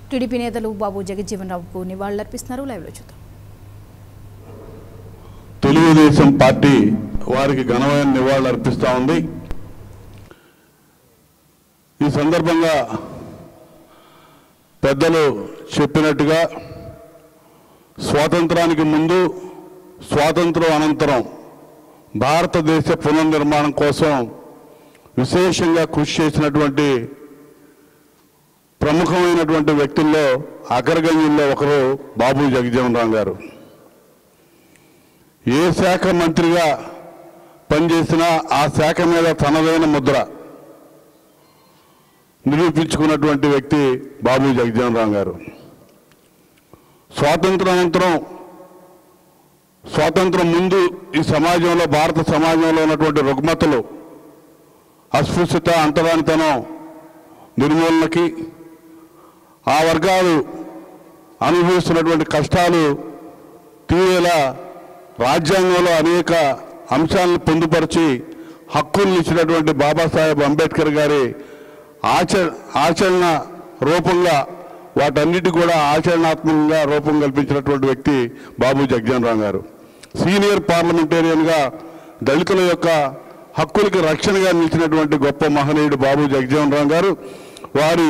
TDP నేతలు బాబు జగజ్జీవన్ రావుకు నివాళులర్పిస్తున్నారు. లైవ్లో చూద్దాం. తెలుగుదేశం పార్టీ వారికి ఘనమైన నివాళులు అర్పిస్తూ ఉంది. ఈ సందర్భంగా పెద్దలు చెప్పినట్టుగా స్వాతంత్రానికి ముందు, స్వాతంత్రం అనంతరం భారతదేశ పునర్నిర్మాణం కోసం విశేషంగా కృషి చేసినటువంటి ప్రముఖమైనటువంటి వ్యక్తుల్లో అగ్రగణ్యుల్లో ఒకరు బాబు జగజ్జీవన్ రామ్ గారు. ఏ శాఖ మంత్రిగా పనిచేసినా ఆ శాఖ మీద తనదైన ముద్ర నిరూపించుకున్నటువంటి వ్యక్తి బాబు జగజ్జీవన్ రామ్ గారు. స్వాతంత్రం ముందు ఈ సమాజంలో, భారత సమాజంలో ఉన్నటువంటి రుగ్మతలు, అస్పృశ్యత, అంటరానితనం నిర్మూలనకి, ఆ వర్గాలు అనుభవిస్తున్నటువంటి కష్టాలు తీరేలా రాజ్యాంగంలో అనేక అంశాలను పొందుపరిచి హక్కులను ఇచ్చినటువంటి బాబాసాహెబ్ అంబేద్కర్ గారి ఆచరణ రూపంగా, వాటన్నిటి కూడా ఆచరణాత్మకంగా రూపం కల్పించినటువంటి వ్యక్తి బాబు జగజ్జీవన్ రామ్ గారు. సీనియర్ పార్లమెంటేరియన్గా దళితుల యొక్క హక్కులకి రక్షణగా నిలిచినటువంటి గొప్ప మహనీయుడు బాబు జగజ్జీవన్ రామ్ గారు. వారి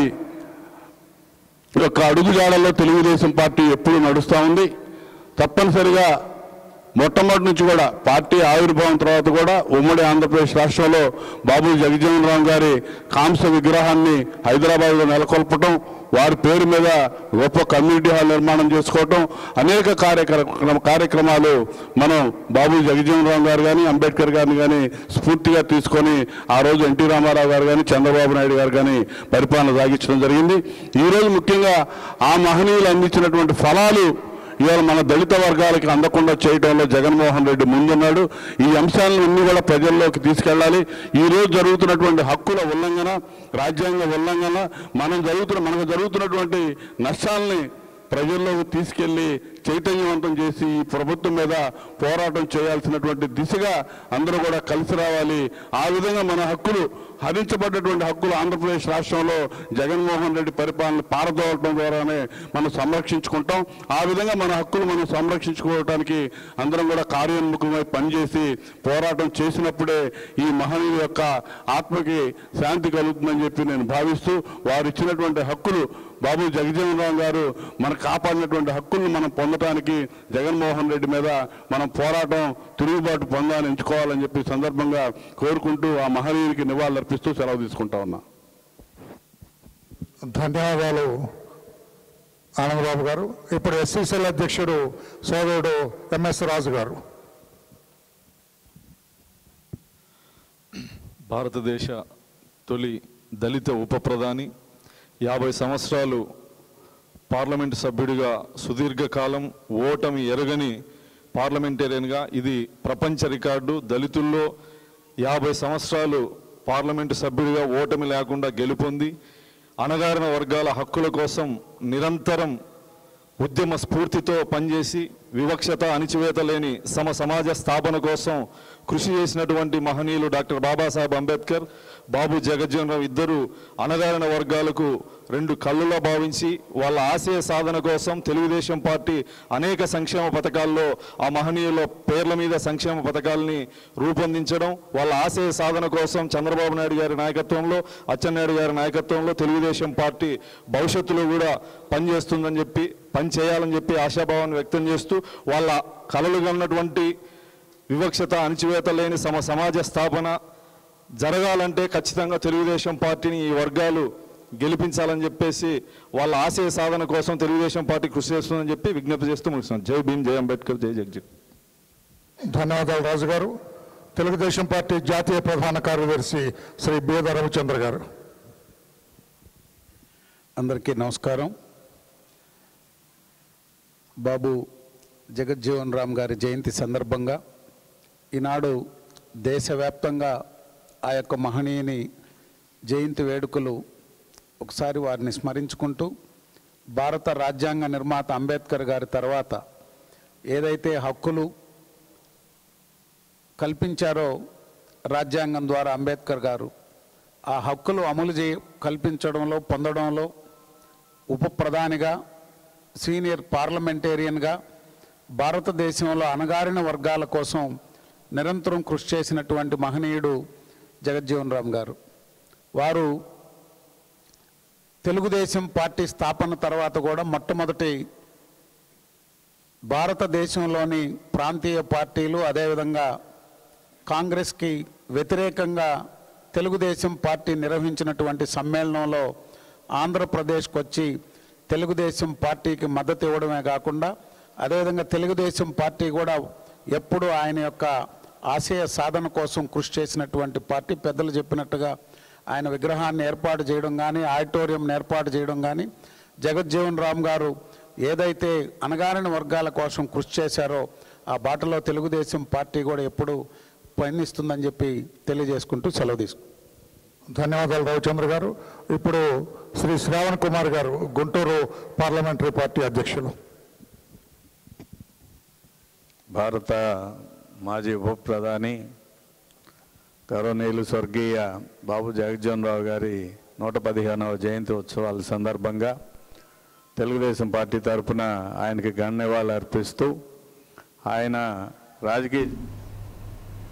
యొక్క అడుగుజాడల్లో తెలుగుదేశం పార్టీ ఎప్పుడూ నడుస్తూ ఉంది. తప్పనిసరిగా మొట్టమొదటి నుంచి కూడా పార్టీ ఆవిర్భావం తర్వాత కూడా ఉమ్మడి ఆంధ్రప్రదేశ్ రాష్ట్రంలో బాబు జగజ్జీవన్ రామ్ గారి కాంస్య విగ్రహాన్ని హైదరాబాద్లో నెలకొల్పటం, వారి పేరు మీద గొప్ప కమ్యూనిటీ హాల్ నిర్మాణం చేసుకోవటం, అనేక కార్యక్రమాలు మనం బాబు జగజ్జీవన్ రామ్ గారు కానీ, అంబేద్కర్ గారిని కానీ స్ఫూర్తిగా తీసుకొని ఆ రోజు ఎన్టీ రామారావు గారు కానీ, చంద్రబాబు నాయుడు గారు కానీ పరిపాలన సాగించడం జరిగింది. ఈరోజు ముఖ్యంగా ఆ మహనీయులు అందించినటువంటి ఫలాలు ఇవాళ మన దళిత వర్గాలకి అందకుండా చేయడంలో జగన్మోహన్ రెడ్డి ముందున్నాడు. ఈ అంశాలను అన్ని కూడా ప్రజల్లోకి తీసుకెళ్ళాలి. ఈరోజు జరుగుతున్నటువంటి హక్కుల ఉల్లంఘన, రాజ్యాంగ ఉల్లంఘన, మనకు జరుగుతున్నటువంటి నష్టాలని ప్రజల్లోకి తీసుకెళ్లి చైతన్యవంతం చేసి ఈ ప్రభుత్వం మీద పోరాటం చేయాల్సినటువంటి దిశగా అందరూ కూడా కలిసి రావాలి. ఆ విధంగా మన హక్కులు, హరించబడ్డటువంటి హక్కులు ఆంధ్రప్రదేశ్ రాష్ట్రంలో జగన్మోహన్ రెడ్డి పరిపాలన పారదోలటం ద్వారానే మనం సంరక్షించుకుంటాం. ఆ విధంగా మన హక్కులు మనం సంరక్షించుకోవడానికి అందరం కూడా కార్యోన్ముఖమై పనిచేసి పోరాటం చేసినప్పుడే ఈ మహనీయుల యొక్క ఆత్మకి శాంతి కలుగుతుందని చెప్పి నేను భావిస్తూ, వారు ఇచ్చినటువంటి హక్కులు, బాబు జగజ్జీవన్ రామ్ గారు మనకు కాపాడినటువంటి హక్కులను మనం పొందటానికి జగన్మోహన్ రెడ్డి మీద మనం పోరాటం, తిరుగుబాటు పొందాలని ఎంచుకోవాలని చెప్పి సందర్భంగా కోరుకుంటూ ఆ మహనీయునికి నివాళులు అర్పిస్తూ సెలవు తీసుకుంటా ఉన్నా. ధన్యవాదాలు ఆనందబాబు గారు. ఇప్పుడు ఎస్సీసీఎల్ అధ్యక్షుడు సోదరుడు ఎంఎస్ రాజు గారు. భారతదేశ తొలి దళిత ఉప ప్రధాని, 50 సంవత్సరాలు పార్లమెంటు సభ్యుడిగా, సుదీర్ఘకాలం ఓటమి ఎరగని పార్లమెంటేరియన్గా, ఇది ప్రపంచ రికార్డు. దళితుల్లో 50 సంవత్సరాలు పార్లమెంటు సభ్యుడిగా ఓటమి లేకుండా గెలుపొంది అణగారిన వర్గాల హక్కుల కోసం నిరంతరం ఉద్యమ స్ఫూర్తితో పనిచేసి వివక్షత, అణిచివేత లేని సమాజ స్థాపన కోసం కృషి చేసినటువంటి మహనీయులు డాక్టర్ బాబాసాహెబ్ అంబేద్కర్, బాబు జగజ్జీవన్ రామ్ ఇద్దరు అణగారిన వర్గాలకు రెండు కళ్ళులా భావించి వాళ్ళ ఆశయ సాధన కోసం తెలుగుదేశం పార్టీ అనేక సంక్షేమ పథకాల్లో ఆ మహనీయుల పేర్ల మీద సంక్షేమ పథకాలని రూపొందించడం, వాళ్ళ ఆశయ సాధన కోసం చంద్రబాబు నాయుడు గారి నాయకత్వంలో, అచ్చెన్నాయుడు గారి నాయకత్వంలో తెలుగుదేశం పార్టీ భవిష్యత్తులో కూడా పనిచేస్తుందని చెప్పి, పనిచేయాలని చెప్పి ఆశాభావాన్ని వ్యక్తం చేస్తూ వాళ్ళ కలలుగా ఉన్నటువంటి వివక్షత, అణిచివేత లేని సమాజ స్థాపన జరగాలంటే ఖచ్చితంగా తెలుగుదేశం పార్టీని ఈ వర్గాలు గెలిపించాలని చెప్పేసి వాళ్ళ ఆశయ సాధన కోసం తెలుగుదేశం పార్టీ కృషి చేస్తుందని చెప్పి విజ్ఞప్తి చేస్తూ ముగిస్తున్నాం. జై భీమ్, జై అంబేద్కర్, జై జగజ్జీవన్. ధన్యవాదాలు రాజు గారు. తెలుగుదేశం పార్టీ జాతీయ ప్రధాన కార్యదర్శి శ్రీ బేద రవిచంద్ర గారు. అందరికీ నమస్కారం. బాబు జగజ్జీవన్ రామ్ గారి జయంతి సందర్భంగా ఈనాడు దేశవ్యాప్తంగా ఆ యొక్క మహనీయుని జయంతి వేడుకలు ఒకసారి వారిని స్మరించుకుంటూ, భారత రాజ్యాంగ నిర్మాత అంబేద్కర్ గారి తర్వాత ఏదైతే హక్కులు కల్పించారో రాజ్యాంగం ద్వారా అంబేద్కర్ గారు, ఆ హక్కులు అమలు కల్పించడంలో, పొందడంలో ఉప ప్రధానిగా, సీనియర్ పార్లమెంటేరియన్గా భారతదేశంలో అణగారిన వర్గాల కోసం నిరంతరం కృషి చేసినటువంటి మహనీయుడు జగజ్జీవన్ రామ్ గారు. వారు తెలుగుదేశం పార్టీ స్థాపన తర్వాత కూడా మొట్టమొదటి భారతదేశంలోని ప్రాంతీయ పార్టీలు అదేవిధంగా కాంగ్రెస్కి వ్యతిరేకంగా తెలుగుదేశం పార్టీ నిర్వహించినటువంటి సమ్మేళనంలో ఆంధ్రప్రదేశ్కి వచ్చి తెలుగుదేశం పార్టీకి మద్దతు ఇవ్వడమే కాకుండా అదేవిధంగా తెలుగుదేశం పార్టీ కూడా ఎప్పుడూ ఆయన యొక్క ఆశయ సాధన కోసం కృషి చేసినటువంటి పార్టీ. పెద్దలు చెప్పినట్టుగా ఆయన విగ్రహాన్ని ఏర్పాటు చేయడం కానీ, ఆడిటోరియం ఏర్పాటు చేయడం కానీ, జగజ్జీవన్ రామ్ గారు ఏదైతే అణగారిన వర్గాల కోసం కృషి చేశారో ఆ బాటలో తెలుగుదేశం పార్టీ కూడా ఎప్పుడూ పయనిస్తుందని చెప్పి తెలియజేసుకుంటూ సెలవు తీసుకుంటాం. ధన్యవాదాలు రవిచంద్ర గారు. ఇప్పుడు శ్రీ శ్రావణ్ కుమార్ గారు, గుంటూరు పార్లమెంటరీ పార్టీ అధ్యక్షులు. భారత మాజీ ఉప ప్రధాని గౌరవనీయులు స్వర్గీయ బాబు జగజ్జీవన్ రావు గారి 115వ జయంతి ఉత్సవాల సందర్భంగా తెలుగుదేశం పార్టీ తరఫున ఆయనకి ఘన నివాళులు అర్పిస్తూ ఆయన రాజకీయ